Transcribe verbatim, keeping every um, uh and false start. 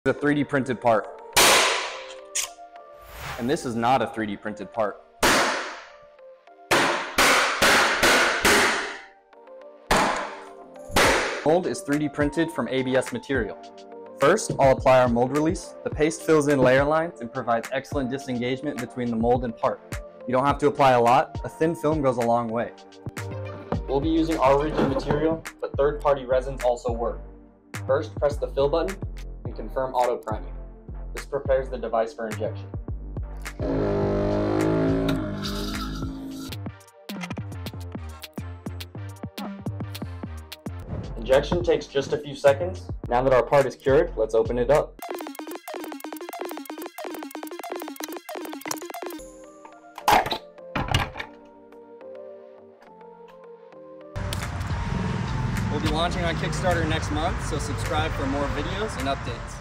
a three D printed part. And this is not a three D printed part. Mold is three D printed from A B S material. First, I'll apply our mold release. The paste fills in layer lines and provides excellent disengagement between the mold and part. You don't have to apply a lot. A thin film goes a long way. We'll be using our rigid material, but third-party resins also work. First, press the fill button and confirm auto priming. This prepares the device for injection. Injection takes just a few seconds. Now that our part is cured, let's open it up. We'll be launching on Kickstarter next month, so subscribe for more videos and updates.